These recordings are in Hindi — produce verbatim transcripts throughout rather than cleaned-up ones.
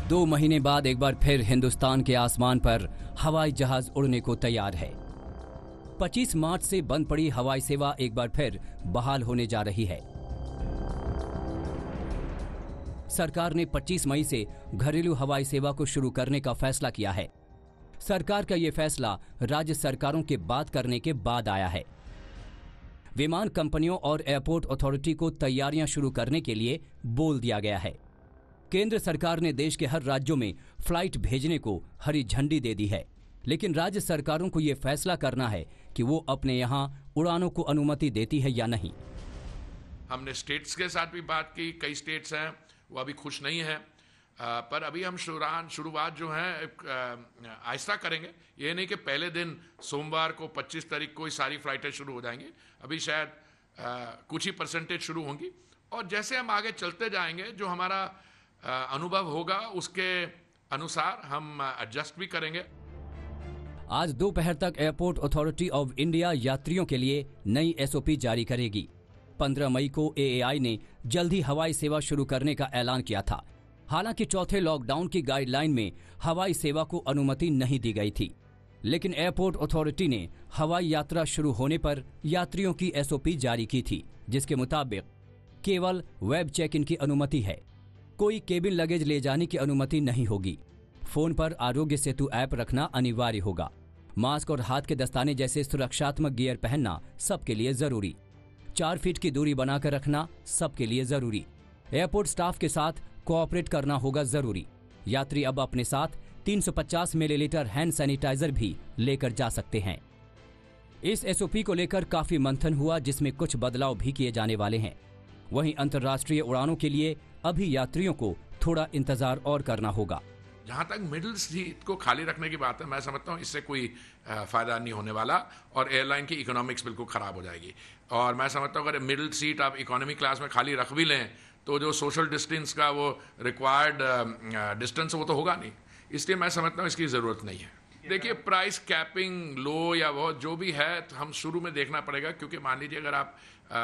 दो महीने बाद एक बार फिर हिंदुस्तान के आसमान पर हवाई जहाज उड़ने को तैयार है। पच्चीस मार्च से बंद पड़ी हवाई सेवा एक बार फिर बहाल होने जा रही है। सरकार ने पच्चीस मई से घरेलू हवाई सेवा को शुरू करने का फैसला किया है। सरकार का यह फैसला राज्य सरकारों के बात करने के बाद आया है। विमान कंपनियों और एयरपोर्ट अथॉरिटी को तैयारियां शुरू करने के लिए बोल दिया गया है। केंद्र सरकार ने देश के हर राज्यों में फ्लाइट भेजने को हरी झंडी दे दी है, लेकिन राज्य सरकारों को यह फैसला करना है कि वो अपने यहां उड़ानों को अनुमति देती है या नहीं। हमने स्टेट्स के साथ भी बात की। कई स्टेट्स हैं वो अभी खुश नहीं है, आ, पर अभी हम शुरुआत शुरुआत जो है आहिस्ता करेंगे। ये नहीं कि पहले दिन सोमवार को पच्चीस तारीख को ही सारी फ्लाइटें शुरू हो जाएंगी। अभी शायद आ, कुछ ही परसेंटेज शुरू होंगी, और जैसे हम आगे चलते जाएंगे जो हमारा आ, अनुभव होगा उसके अनुसार हम एडजस्ट भी करेंगे। आज दोपहर तक एयरपोर्ट अथॉरिटी ऑफ इंडिया यात्रियों के लिए नई एसओपी जारी करेगी। पंद्रह मई को एएआई ने जल्द ही हवाई सेवा शुरू करने का ऐलान किया था। हालांकि चौथे लॉकडाउन की गाइडलाइन में हवाई सेवा को अनुमति नहीं दी गई थी, लेकिन एयरपोर्ट अथॉरिटी ने हवाई यात्रा शुरू होने पर यात्रियों की एसओपी जारी की थी, जिसके मुताबिक केवल वेब चेक इन की अनुमति है। कोई केबिन लगेज ले जाने की अनुमति नहीं होगी। फोन पर आरोग्य सेतु ऐप रखना अनिवार्य होगा। मास्क और हाथ के दस्ताने जैसे सुरक्षात्मक गियर पहनना सबके लिए जरूरी। चार फीट की दूरी बनाकर रखना सबके लिए जरूरी। एयरपोर्ट स्टाफ के साथ कोऑपरेट करना होगा जरूरी। यात्री अब अपने साथ तीन सौ पचास मिलीलीटर हैंड सैनिटाइजर भी लेकर जा सकते हैं। इस एसओपी को लेकर काफी मंथन हुआ, जिसमें कुछ बदलाव भी किए जाने वाले हैं। वहीं अंतर्राष्ट्रीय उड़ानों के लिए अभी यात्रियों को थोड़ा इंतजार और करना होगा। जहाँ तक मिडिल सीट को खाली रखने की बात है, मैं समझता हूँ इससे कोई फ़ायदा नहीं होने वाला और एयरलाइन की इकोनॉमिक्स बिल्कुल ख़राब हो जाएगी। और मैं समझता हूँ अगर मिडिल सीट आप इकोनॉमी क्लास में खाली रख भी लें तो जो सोशल डिस्टेंस का वो रिक्वायर्ड डिस्टेंस वो तो होगा नहीं। इसलिए मैं समझता हूँ इसकी ज़रूरत नहीं है। देखिए, प्राइस कैपिंग लो या वो जो भी है तो हम शुरू में देखना पड़ेगा, क्योंकि मान लीजिए अगर आप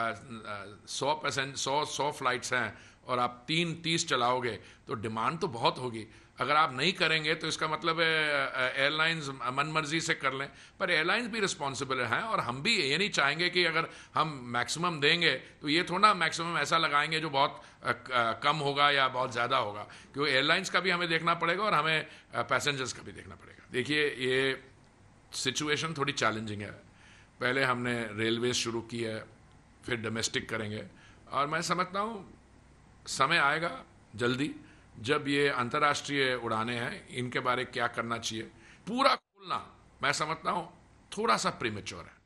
सौ परसेंट सौ सौ फ्लाइट्स हैं और आप तीन तीस चलाओगे तो डिमांड तो बहुत होगी। अगर आप नहीं करेंगे तो इसका मतलब है एयरलाइंस मनमर्जी से कर लें, पर एयरलाइंस भी रिस्पॉन्सिबल हैं और हम भी ये नहीं चाहेंगे कि अगर हम मैक्सिमम देंगे तो ये थोड़ा मैक्सिमम ऐसा लगाएंगे जो बहुत कम होगा या बहुत ज़्यादा होगा, क्योंकि एयरलाइंस का भी हमें देखना पड़ेगा और हमें पैसेंजर्स का भी देखना पड़ेगा। देखिए, ये सिचुएशन थोड़ी चैलेंजिंग है। पहले हमने रेलवे शुरू की है, फिर डोमेस्टिक करेंगे, और मैं समझता हूँ समय आएगा जल्दी जब ये अंतर्राष्ट्रीय उड़ानें हैं इनके बारे क्या करना चाहिए। पूरा खोलना मैं समझता हूँ थोड़ा सा प्रीमेच्योर है।